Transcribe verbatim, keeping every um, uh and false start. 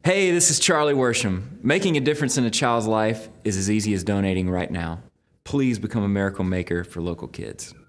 Hey, this is Charlie Worsham. Making a difference in a child's life is as easy as donating right now. Please become a miracle maker for local kids.